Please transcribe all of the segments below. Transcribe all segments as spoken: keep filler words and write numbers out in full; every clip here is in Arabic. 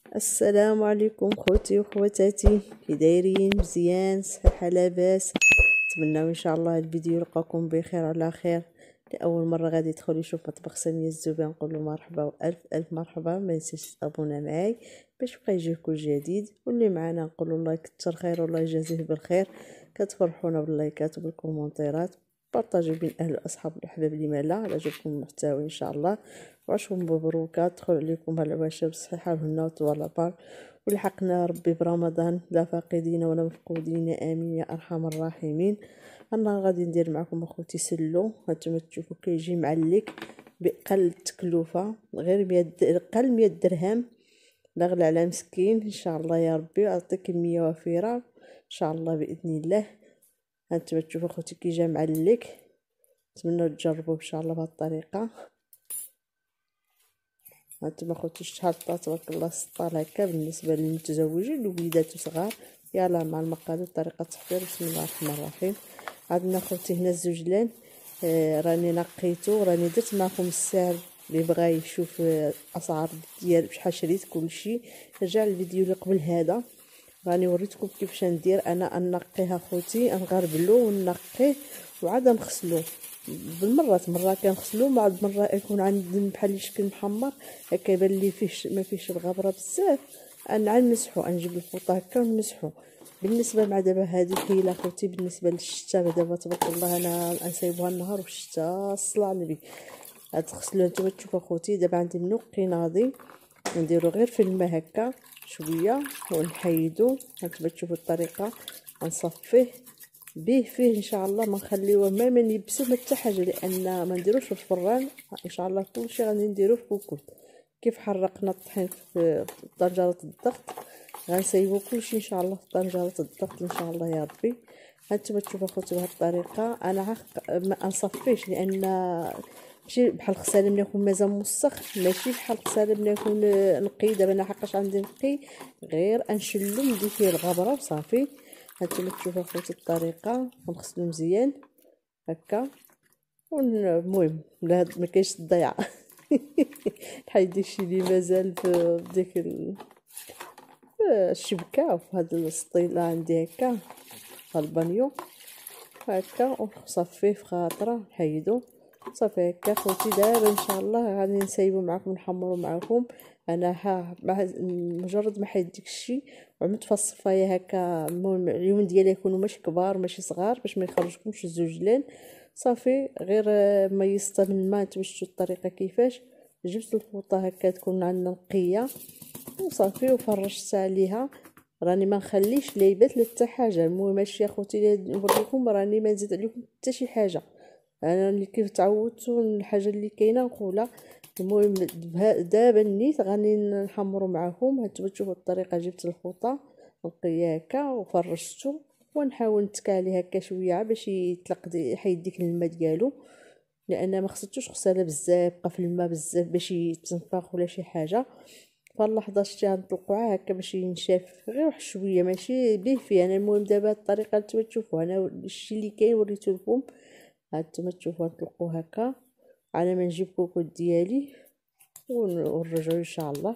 السلام عليكم خوتي وخواتاتي، كي دايرين؟ مزيان؟ صحه لاباس؟ نتمنى ان شاء الله الفيديو يلقاكم بخير على خير. لاول مره غادي يدخل يشوف مطبخ ساميه الزوبي نقول له مرحبا والف الف مرحبا. ما نسيش تابونا معاي باش بقى يجيك كل جديد، واللي معنا نقول له الله يكثر خير والله يجازيه بالخير. كتفرحونا باللايكات وبالكومونتيرات، بارطاجيو بين اهل والاصحاب والاحباب لما لا. على عجبكم المحتوى ان شاء الله وعشكم مبروكات، تدخل عليكم العواشر بالصحه والهنا وطول العمر، ولحقنا ربي برمضان لا فاقدين ولا مفقودين، امين يا ارحم الراحمين. انا غادي ندير معكم اخوتي سلو. هانتوما تشوفوا كيجي معلك باقل التكلفه، غير مية اقل مية درهم، لا غلا على مسكين ان شاء الله يا ربي. اعطي كميه وفيره ان شاء الله باذن الله. هانتوما تشوفوا اخوتي كي جا معلك، نتمنى تجربوه ان شاء الله بهذه الطريقه. هانتوما خوتي الشحاطه تبارك الله سطال هكا بالنسبه للمتزوجين الوليدات وصغار. يلا مع المقادير طريقه التحضير. بسم الله الرحمن الرحيم. عندنا خوتي هنا الزوجلان، آه راني نقيتو، راني درت معكم السعر اللي بغى يشوف آه الاسعار ديال بشحال شريت كلشي. رجع الفيديو اللي قبل هذا راني وريتكم كيفاش ندير انا. نقيها خوتي، نغربلو ونقيه وعاد نغسلو بالمرات. مره كنغسلو بعد مره يكون عندي بحال شكل محمر هكا يبان لي فيه ما فيهش الغبره بزاف، انا نمسحو، نجيب الفوطه هكا ونمسحو. بالنسبه مع دابا هذه الحيله خوتي بالنسبه للشتا، دابا تبارك الله انا نسيبوها النهار والشتا الصلاه النبي. غتغسلوها نتوما تشوفوا خوتي. دابا عندي منوقي ناضي، نديرو غير في الماء هكا شويه ونحيدو. هانتوما تشوفوا الطريقه، نصفيه به فيه ان شاء الله، ما نخليوه ما من يبسو ما حتى حاجه، لان ما نديروش في الفران ان شاء الله. كلشي غادي نديروه في كوكوط. كيف حرقنا الطحين في طنجره الضغط غنسيبو كلشي ان شاء الله في طنجره الضغط ان شاء الله يا ربي. هانتوما تشوفوا اخوتي بهذه الطريقه. انا عق... ما نصفيش، لان ماشي بحال الغساله ملي يكون مازال موسخ، ماشي بحال الغساله ملي يكون نقي. دابا انا حقاش عندي نقي، غير انشلو ندير فيه الغبره وصافي. هانتوما تشوفوا اخوتي الطريقه، غنغسلو مزيان هكا. المهم لا ما كاينش الضيعه نحيد داكشي اللي مازال في ديك الشبكه وفي هاد السطيله عندي هكا في البانيو هكا، ونصفيه في خاطره نحيدو صافي هكا خوتي. دابا ان شاء الله غادي نسيبو معكم نحمرو معكم. انا ها مجرد ما حيد داكشي وعملت فيها الصفايه هكا. المهم اليوم ديالي يكونوا ماشي كبار ماشي صغار باش ما يخرجكمش الزوجلان. صافي غير ميزتها من الماء. نتوما شفتوا الطريقه كيفاش جبت الفوطه هكا تكون عندنا نقيه وصافي وفرشت عليها. راني ما نخليش لا يبات لا حتى حاجه. المهم هادشي اخوتي نوريكم، راني ما نزيد عليكم حتى شي حاجه. انا اللي كيف تعودت الحاجه اللي كاينه نقولها. المهم دابا نيت غادي نحمرو معكم. هانتوما تشوفوا الطريقه، جبت الفوطه نقيه هكا وفرشتو ونحاول نتكى عليه هكا شويه باش يطلق يحيد ديك الماء ديالو، لان ما خصتوش غساله بزاف بقى في الماء بزاف باش يتنفخ ولا شي حاجه. فاللحظه شتي غنطلقوها هكا باش ينشف غير واحد شويه ماشي به فيه. انا المهم دابا الطريقه نتوما تشوفوا انا الشيء اللي كاين وريته لكم. هانتوما تشوفوا نطلقوه هكا على ما نجيب كوكوط ديالي ونرجعوا ان شاء الله.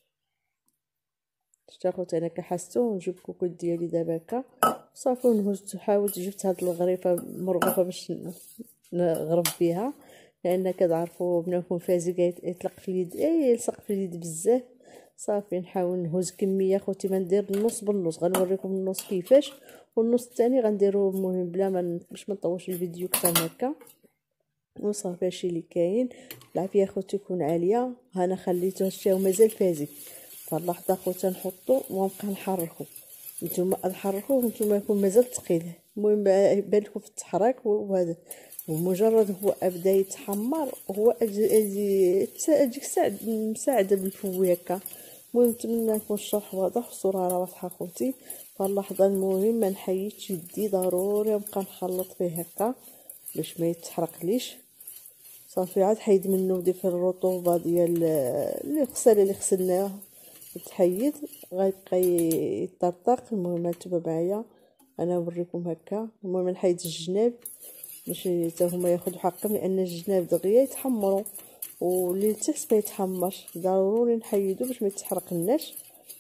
شتا خوتي انا كحستو نجيب كوكوط ديالي دابا هكا صافي ونهز. حاولت جبت هاد الغريفه مرغوفه باش نغرب بها، لان كتعرفوا بناكم فازي يطلق في اليد، اي يلصق في اليد بزاف. صافي نحاول نهز كميه خوتي، ما ندير النص بالنص، غنوريكم النص كيفاش والنص الثاني غنديرو. المهم بلا ما باش ما نطولش الفيديو اكثر من هكا وصافي. هادشي اللي كاين. العافيه خوتي تكون عاليه. ها انا خليته هادشي ومازال فازي. فاللحظه خوتي نحطو ونبقى نحركو. نتوما نحركوه نتوما يكون مازال ثقيل. المهم يبان لكم في التحريك وهذا، ومجرد هو بدا يتحمر هو اجي ديك الساعه مساعده بالفوي هكا. المهم نتمنى يكون الشرح واضح والصوره واضحه خوتي. فاللحظه المهم ما نحيدش يدي، ضروري نبقى نخلط فيه هكا باش ما يتحرقليش. صافي عاد حيد منه ديك الرطوبه ديال الغساله اللي غسلناها تحيد، غيبقى يطرطق. المهم نتوما معايا انا نوريكم هكا. المهم نحيد الجناب باش حتى هما ياخذوا حقهم، لان الجناب دغيا يتحمروا واللي تحت ما يتحمرش. ضروري نحيدو باش ما يتحرقناش.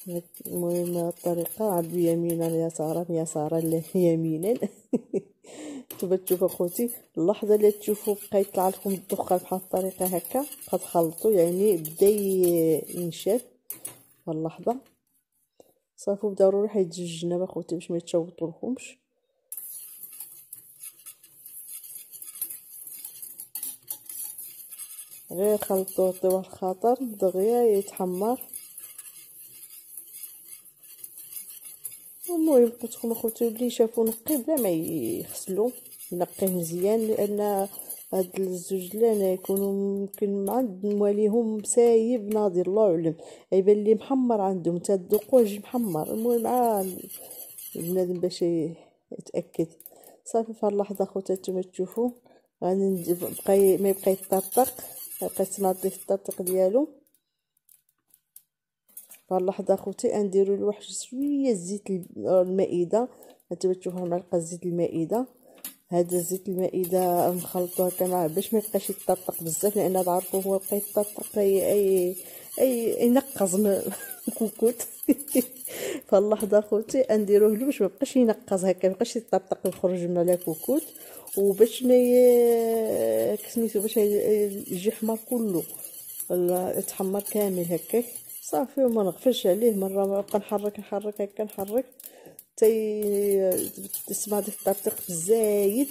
المهم الطريقه عاد يمينا يسارا يسارا لا يمينا. نتوما تشوفوا اخوتي اللحظه اللي تشوفوا بقى يطلع لكم الدخان بحال الطريقه هكا كتخلطوا يعني بدا ينشف في اللحظه صافي. ضروري حيت الجناب اخوتي باش ما يتشوطوا لكمش. غير خلطوه طيب الخاطر دغيا يتحمر. المهم قلت لكم اخوتي اللي شافو نقي بلا ما يغسلو ينقيه مزيان، لان هاد الزوجلان يكونوا ممكن عند مواليهم سايب ناضي الله اعلم، يبان لي محمر عندهم تذوقوه يجي محمر. المهم مع بنادم باش يتاكد صافي. في اللحظه اخوتي نتوما تشوفوا غادي بقى ما يبقى يطرطق، يبقى تسمع الضيف الطرطق ديالو. فاللحظه اخوتي نديروا له واحد شويه زيت المائده، نتوما تشوفوا معلقه زيت المائده. هذا زيت المائده مخلطو هكا مع باش ما يبقاش يطرطق بزاف، لان تعرفوا هو بقى يطرطق اي اي اي ينقص من الكوكوت. فاللحظه اخوتي نديروه له باش ما يبقاش ينقص هكا، ما يبقاش يطرطق ويخرج من على كوكوت، وباش ما كسميتو باش يجي حمر كله ولا يتحمر كامل هكاك صافي. وما نغفلش عليه مره نبقى نحرك نحرك هكا نحرك حتى تسمع ديك الطرطيق بزايد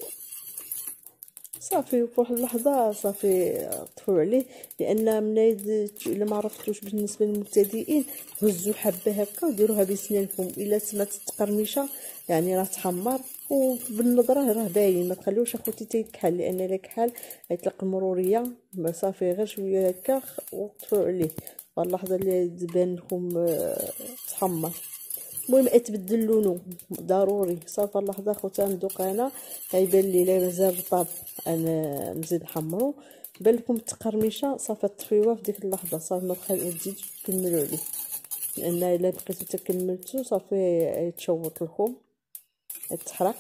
صافي. وفي واحد اللحظه صافي طفوا عليه، لان من الا ما عرفتوش بالنسبه للمبتدئين هزوا حبه هكا وديروها بسنانكم، الا سمعت التقرميشه يعني راه تحمر وبالنظره راه باين. ما تخليوش اخوتي تيكحل، لان الا كحل يطلق المروريه صافي. غير شويه هكا وطفوا عليه اللحظه اللي تبان لكم تحمر. المهم يتبدل لونه ضروري صافي. اللحظه اخوتي ندوق انا غيبان لي لا مازال رطاب، انا نزيد نحمرو. بان لكم التقرميشه صافي طفيوها في ديك اللحظه صافي، ما تزيدوش تكملوا عليه، لان الا بقيتو تكملتو صافي يتشوط لكم يتحرق.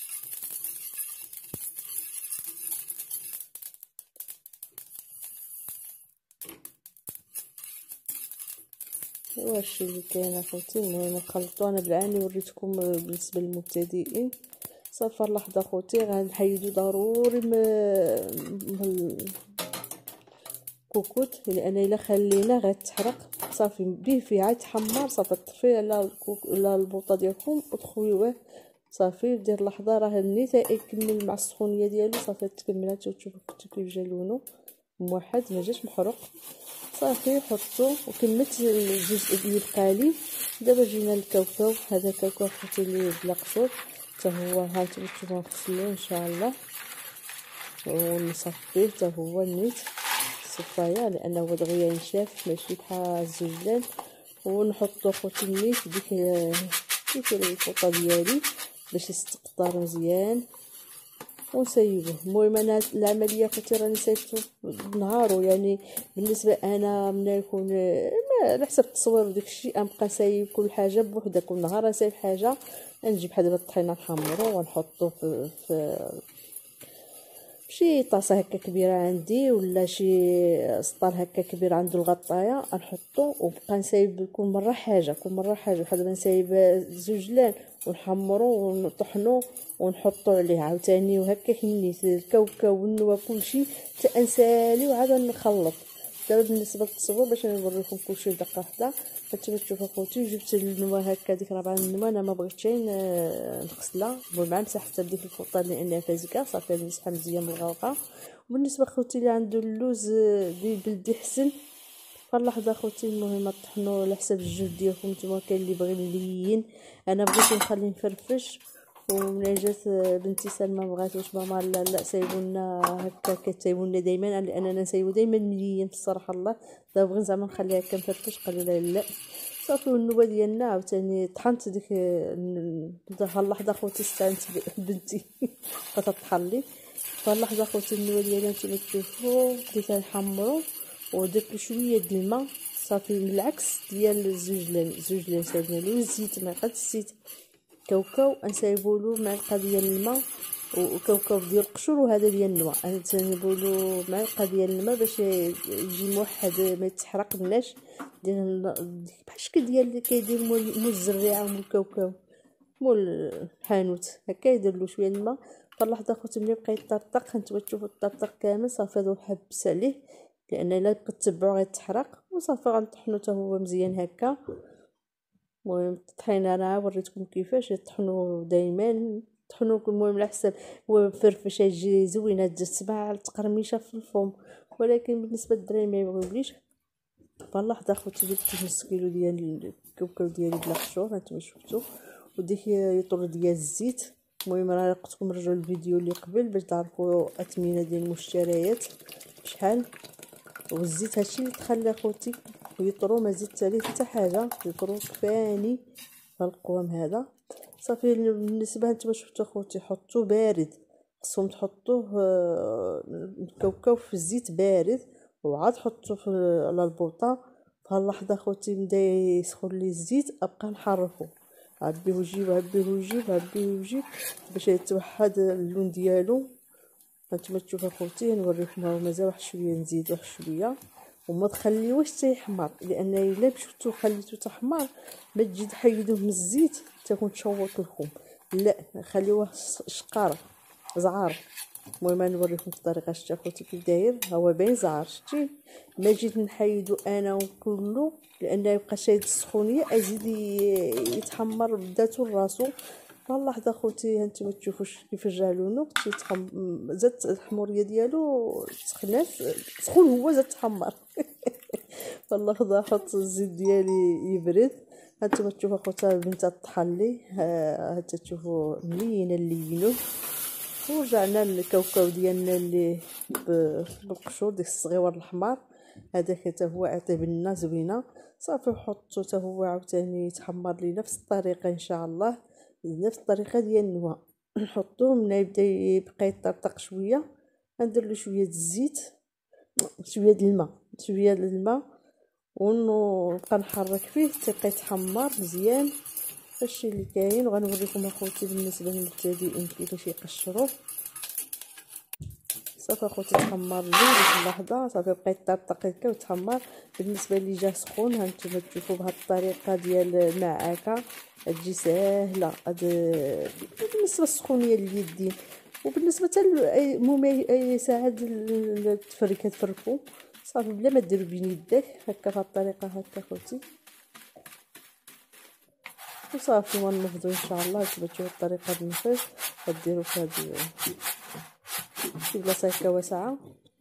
واش اللي كاين اخوتي. المهم خلطوا انا بالعاني وريتكم بالنسبه للمبتدئين صافي. اللحظه اخوتي غنحيدو ضروري من الكوكوت، لان الا خلينا غتحرق صافي بيه فيه عاد تحمر صافي. طفي على الكوك على البوطه ديالكم وتخويوه صافي. دير لحظه راه نيت يكمل مع السخونيه ديالو صافي تكملها. تشوفوا كيف جا لونو موحد ما جاش محروق صافي. حطو وكملت الجزء اللي بقى لي. دابا جينا للكاوكاو. هذا كاوكاو اخوتي اللي بلا قشور حتى هو ها نتوما تشوفوه نغسلوه ان شاء الله ونصفيه حتى هو نيت صفايه، لانه هو دغيا ينشف ماشي بحال الزجلان. ونحطو اخوتي نيت ديك ديك الفوطه ديالي باش يستقطر مزيان ونسيبوه. المهم انا العمليه اختي راني سايبته بنهارو، يعني بالنسبه انا من يكون على حسب التصوير وداك الشيء نبقى سايب كل حاجه بوحدها. كل نهار نسايب حاجه نجيب بحال دابا الطحينه نحمرو ونحطو في, في شي طاسه هكا كبيره عندي ولا شي سطال هكا كبير عنده الغطايه نحطو، وبقى نسايب كل مره حاجه كل مره حاجه. بحال دابا نسايب زوجلان ونحمرو ونطحنو ونحطو عليه عاوتاني وهكا نيت الكاوكاو والنوا كلشي حتى نسالي وعاد نخلط. دابا بالنسبه للتصوير باش نوريكم كلشي بدقه واحده. هانتوما تشوفوا اخوتي جبت النوا هكا ديك ربعه النوا انا ما بغيتش نغسلها المهم مسحتها بديك الفوطه لانها فازكه صافي نمسحها مزيان من الغوقه. وبالنسبه اخوتي اللي عنده اللوز بلدي حسن فاللحظه اخوتي المهم طحنوا على حساب الجهد ديالكم نتوما. كاين اللي بغي مليين، انا بغيت نخليه مفرفش. وملي جات بنتي سلمى بغاتوش ماما لا لا سايبونا هكا كتسايبونا دائما، لاننا نسايبو دائما مليين الصراحه الله. دابا بغيت زعما نخليها هكا مفرفش قالوا لا لا صافي. والنوبه ديالنا عاوتاني طحنت ديك اللحظه اخوتي استعنت بنتي بقات طحن لي. فاللحظه اخوتي النوبه ديالنا نتوما تشوفوا بديت نحمرو ودرت شويه د الماء صافي بالعكس ديال الزوجلان. الزوجلان سايبنا له الزيت معلقه الزيت كاوكاو نسايبوا له معلقه ديال الماء وكوكب ديال القشور وهذا ديال الماء. انا تنقولوا معلقه ديال الماء باش يجي موحد ما يتحرقناش، ديال بحال الشكل ديال اللي كيدير مول الزريعه ومول الكاوكاو مول الحانوت هكا، يدير له شويه الماء. فاللحظه اخوتي ملي بقى يطرطق هانتوما تشوفوا الطرطق كامل صافي هذا حبس عليه، لان الا بقيت تتبعوا غيتحرق. وصافي غنطحنوا حتى هو مزيان هكا. المهم الطحين انا وريتكم كيفاش يطحنوا دائما، طحنوا المهم على حسب هو مفرفش تجي زوينه تسمع التقرميشه في الفم. ولكن بالنسبه للدراري ما يبغيوليش. فاللحظه اخوتي درت نص كيلو ديال الكاوكاو ديالي بلا قشور هانتوما شفتوا، وديك يطر ديال الزيت. المهم راه قلتلكم رجعوا الفيديو اللي قبل باش تعرفوا اثمنه ديال المشتريات بشحال. والزيت هادشي اللي تخلى اخوتي ويطرو، ما زدت عليه حتى حاجه، يطرو كفاني القوام هذا. صافي بالنسبه نتوما شفتوا اخوتي حطوه بارد، خصكم تحطوه الكاوكاو في الزيت بارد وعاد حطوه على البوطه. فهاللحظه اخوتي بدا يسخن لي الزيت، ابقى نحركو عبيه وجيب عبيه وجيب عبيه وجيب باش يتوحد اللون ديالو. هانتوما تشوفوا اخوتي نوريكم ها مازال واحد شويه، نزيد واحد شويه وما تخليوهش حتى يحمر، لان الا مشيتو خليتو تحمر ما تجي تحيدوه من الزيت تكون تشوط لكم، لا خليوه شقار زعار. المهم نوريكم الطريقه. شتي اخوتي كي داير هو باين زعار، شتي ما جيت نحيدو انا وكله لان يبقى شايد السخونيه ازيد يتحمر بداتو راسو. فاللحظه اخوتي هانتوما تشوفوا كيفاش جا لونو تيتحم، زادت الحموريه ديالو سخنات سخون هو زاد تحمر. فاللحظه حط الزيت ديالي يبرد. هانتوما تشوفوا اخوتي البنت طحن لي، ها تشوفوا ملينه لينو. ورجعنا للكاوكاو ديالنا اللي بالقشور ديك الصغيور الاحمر هذاك حتى هو عطيه لنا زوينه. صافي وحطو حتى هو عاوتاني يتحمر لي نفس الطريقه ان شاء الله، نفس الطريقه ديال النوا. نحطوه من يبدا يبقى يطرطق شويه، ندير له شويه الزيت شويه د الماء شويه د الماء ونبقى نحرك فيه حتى يتحمر مزيان. هادشي اللي كاين. وغنوريكم اخوتي بالنسبه للمبتدئين كيفاش يقشروا. صافي اخوتي تحمر لي ديك اللحظه، صافي بقى يطرطق هكا وتحمر. بالنسبه لي جا سخون هانتوما تشوفوا بهاد الطريقه ديال المعاكه تجي ساهله. هاد بالنسبه للسخونيه اليدين، وبالنسبه حتى المهم اي ساعه تفرك تفركوا صافي بلا ما ديروا بين يدك هكا بهاد الطريقه هكا اخوتي. وصافي ونفضوا ان شاء الله. تبعتوا الطريقه د النفيذ غديروا في هاد شي بلاصه هكا واسعه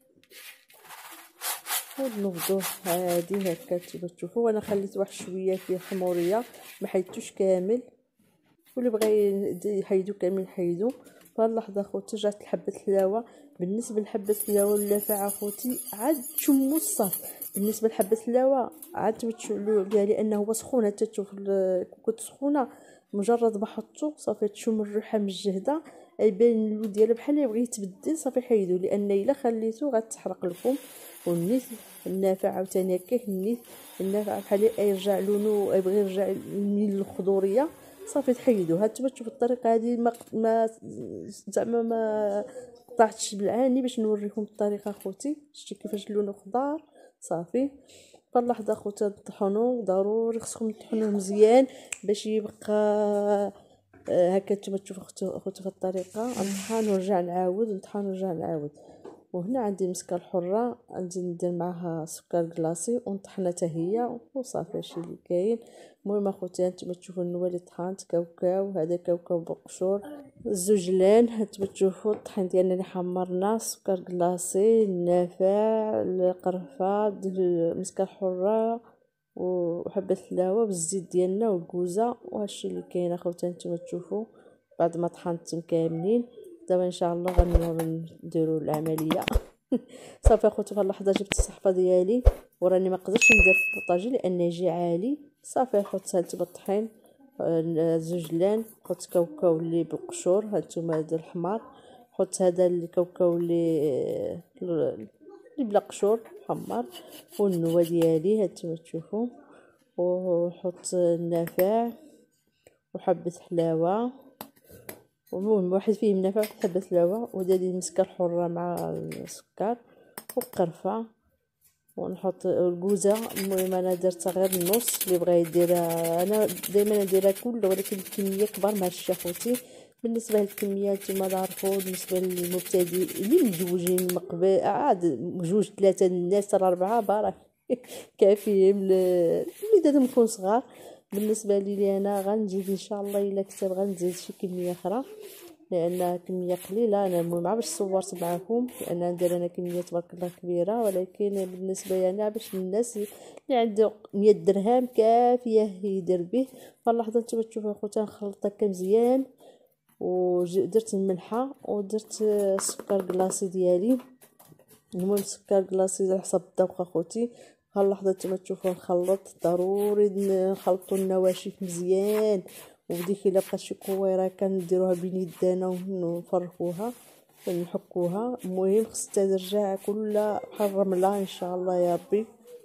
ونفضوه عادي هكا. تشوفوا وانا خليت واحد شويه فيه حموريه ما حيدتوش كامل، واللي بغى يحيدو كامل يحيدو. فاللحظه اخوتي جات حبه الحلاوه. بالنسبه لحبه الحلاوه اللافعه اخوتي عاد تشموا الصاف. بالنسبه لحبه الحلاوه عاد تشعلوا عليها لانه هو سخون. حتى تشوف كنت سخونه مجرد ما حطو صافي تشم الريحه مجهده، يبان اللون ديالو بحال يبغي يتبدل. صافي حيدو لان الا خليتو غتحرق لكم. والنيت النافع عاوتاني هكاك النيت النافع بحال يرجع لونو يبغي يرجع للخضوريه صافي تحيدو. هانتوما تشوفوا الطريقه هذه ما ما زعما ما قطعتش بالعاني باش نوريكم الطريقه اخوتي. شتي كيفاش لونه خضار صافي. فاللحظه اخوتي الطحنو ضروري خصكم تطحنوه مزيان باش يبقى هكا. نتوما تشوفوا اخوتي في الطريقه نطحن ونرجع نعاود نطحن ونرجع نعاود. وهنا عندي المسكه الحره عندي ندير معها سكر كلاصي ونطحنها حتى هي وصافي هادشي اللي كاين. المهم اخوتي هانتوما تشوفوا النوى اللي طحنت كاوكاو، هذا كاوكاو بالقشور الزوجلان. هانتوما تشوفوا الطحين ديالنا اللي حمرنا سكر كلاصي النافع القرفه المسكه الحره وحبه الحلاوه بالزيت ديالنا والكوزه. وهادشي اللي كاين اخوتي هانتوما تشوفوا بعد ما طحنتهم كاملين. دابا ان شاء الله غنديروا العمليه. صافي اخوتي في اللحظه جبت الصحفه ديالي وراني ما قدرتش ندير في البوطاجي لان يجي عالي. صافي حط هانتوما الطحين الزوجلان، حط كاوكاو اللي بالقشور هانتوما هذا الحمار، حط هذا الكاوكاو اللي اللي بلا قشور محمر والنوى ديالي هانتوما تشوفوا، وحط النافع وحبه حلاوه المهم واحد فيهم نافع واحد حبة الهواء، ودادي المسكه الحره مع السكر وقرفه، ونحط الكوزه. المهم انا درتها غير النص، اللي بغى يديرها انا دائما نديرها كل، ولكن الكميه كبر مع الشافوتي. بالنسبه للكميه نتوما تعرفوا، بالنسبه للمبتدئ اللي متزوجين من قبل عاد جوج ثلاثه الناس راه اربعه بارك كافيين وليداتهم يكون صغار. بالنسبه لي انا غنزيد ان شاء الله الا كتب غنزيد شي كميه اخرى، لان كميه قليله. انا المهم باش صورت معكم لان ندير انا كميه تبارك الله كبيره، ولكن بالنسبه لي باش الناس اللي عنده مية درهم كافيه يدير به. فاللحظه نتوما تشوفوا اخوتي نخلط هكا مزيان، ودرت الملحه ودرت السكر كلاصي ديالي. المهم السكر كلاصي على حسب الذوق اخوتي. هاللحظه نتوما تشوفوا نخلط، ضروري نخلطوا النواشف مزيان، وديك الا بقات شي كويره كنديروها بين يدينا ونفركوها ونحكوها. المهم خصها ترجع كلها بحال الرمله ان شاء الله يا ربي.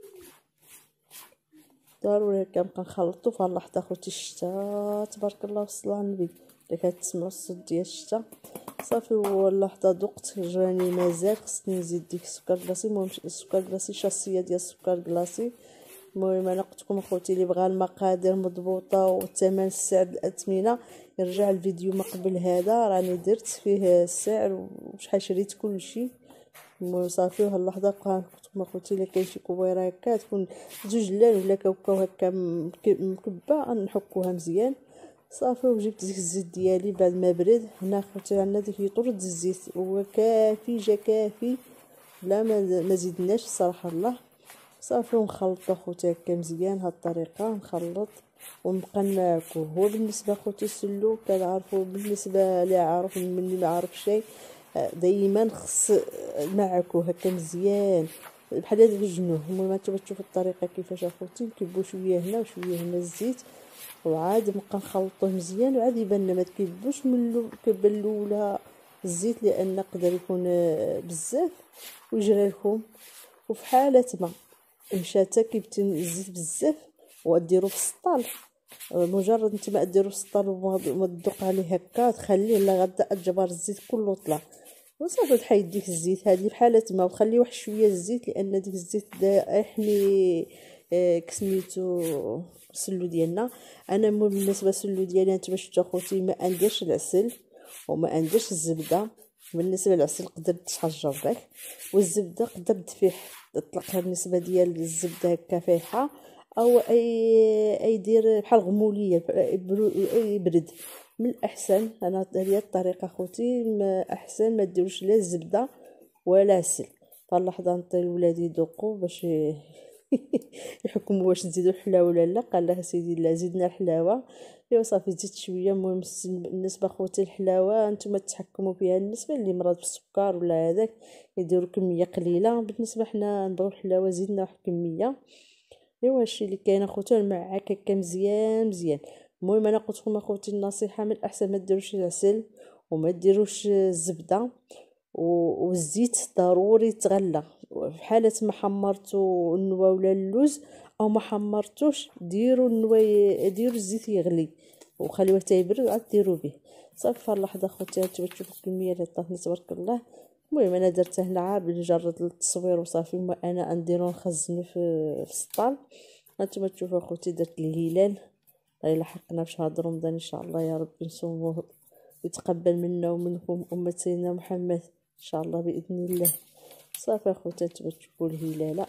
ضروري كنبقى نخلطو. فاللحظه اخوتي الشتا تبارك الله والصلاه على النبي اللي كتسمعوا الصوت ديال الشتا صافي. واللحظه ذقت جاني مازال خصني نزيد ديك السكر كلاصي. المهم السكر كلاصي شاصيه ديال السكر كلاصي. المهم انا قلت لكم اخوتي اللي بغى المقادير مضبوطه والثمن السعر الاثمنه يرجع الفيديو ما قبل هذا، راني درت فيه السعر وشحال شريت كلشي. المهم صافي. وهاد اللحظه بقى قلت لكم اخوتي الا كاين شي كبيره هكا تكون جوج لان ولا كاوكاو هكا مكبه نحكوها مزيان صافي. وجبت ديك الزيت ديالي بعد ما برد. هنا اخوتي عندنا ديك يطرد الزيت هو كافي، جا كافي لا ما زيدناش الصراحه الله صافي. ونخلط اخوتي هكا مزيان هاد الطريقه نخلط ونبقى ناكل. هو بالنسبه اخوتي السلو كنعرفوا، بالنسبه اللي عارف من اللي ما عارف شيء دائما خص نعكو هكا مزيان بحال هاد الجنوح. المهم نتوما تشوفوا الطريقه كيفاش اخوتي نكبوا شويه هنا وشويه هنا الزيت، وعاد نبقى نخلطوه مزيان. وعاد يبان ما تكبوش من الكبه الاولى الزيت لان يقدر يكون بزاف ويجري لكم. وفي حاله ما مشات كيبتي الزيت بزاف وديرو في السطال، مجرد نتوما ديرو في السطال وما تدق عليه هكا تخليه لا غدا تجبر الزيت كله طلع وصافي. تحيد ديك الزيت هذه في حاله ما وخلي واحد شويه الزيت لان ديك الزيت يحمي آه كسميتو السلو ديالنا. انا بالنسبه للسلو ديالي نتوما شفتوا اخوتي ما نديرش العسل وما نديرش الزبده. بالنسبه للعسل قدر تحجر داك، والزبده قدر تفيح تطلقها. بالنسبه ديال الزبده هكا فايحه او اي اي دير بحال غموليه اي برد من الاحسن. انا هذه الطريقه اخوتي ما احسن ما ديروش لا الزبده ولا عسل. فاللحظه نطي ولادي يذوقوا باش يحكموا واش نزيدوا الحلاوه ولا لا. قال لها سيدي لا زيدنا الحلاوه. ايوا صافي زيد شويه. المهم بالنسبه اخوتي الحلاوه نتوما تحكموا فيها. بالنسبه اللي مرض بالسكر ولا هذاك يديروا كميه قليله. بالنسبه حنا نبغيو الحلاوه زيدنا واحد الكميه. ايوا هادشي اللي كاين اخوتي. المعاك هكا مزيان مزيان. المهم انا قلت لكم اخوتي النصيحه من الاحسن ما ديروش العسل وما ديروش الزبده والزيت ضروري تغلى. في حاله ما حمرتوا النوا ولا اللوز او ما حمرتوش ديروا النوا ديروا الزيت يغلي وخليوه حتى يبرد عاد ديروا به صافي. فاللحظه اخوتي نتوما تشوفوا الكميه اللي طافني تبارك الله. المهم انا درتها هنا عاد مجرد للتصوير وصافي. ما انا نديرو نخزنو في في السطال. هانتوما تشوفوا اخوتي درت الهلال الى حقنا بشهر رمضان ان شاء الله يا ربي نصوموه يتقبل منا ومنكم أمة سيدنا محمد ان شاء الله باذن الله. صافي اخوتي نتوما تشوفوا الهلاله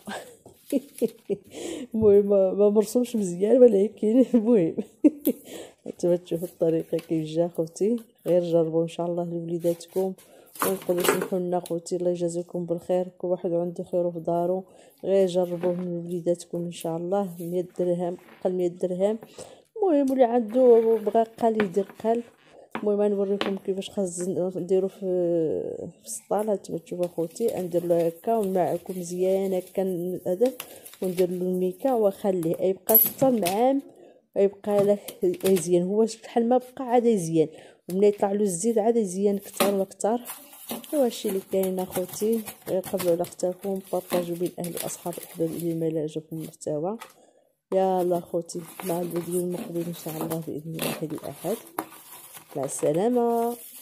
المهم ما مرسومش مزيان ولكن المهم نتوما تشوفوا الطريقه كيف جا اخوتي. غير جربوا ان شاء الله لوليداتكم ونقولوا سمحوا لنا اخوتي الله يجازيكم بالخير. كل واحد عنده خيره في دارو. غير جربوه من وليداتكم ان شاء الله. مية درهم قل مية درهم. المهم اللي عنده بغى قال يدير قال. المهم نوريكم كيفاش خزن نديرو في في السطال. هانتوما تشوفوا اخوتي ندير له هكا ونمعكو مزيان هكا هذا وندير له الميكا واخليه يبقى حتى العام يبقى لك يزين. هو شحال ما بقى عاد يزين وملي يطلع له الزيت عاد يزين كثر واكثر. هو هادشي اللي كاين اخوتي. قبلوا على اختكم بارطاجوا بين اهل واصحاب الاحباب اللي ما عجبكم المحتوى. يلا اخوتي مع الفيديو المقبل ان شاء الله باذن الله الاحد. مع السلامه.